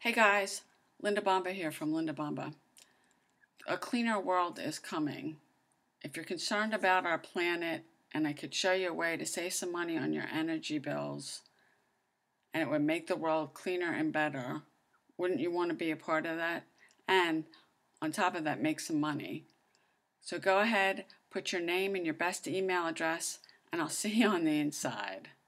Hey guys, Linda Bomba here from Linda Bomba. A cleaner world is coming. If you're concerned about our planet and I could show you a way to save some money on your energy bills and it would make the world cleaner and better, wouldn't you want to be a part of that? And on top of that, make some money. So go ahead, put your name and your best email address, and I'll see you on the inside.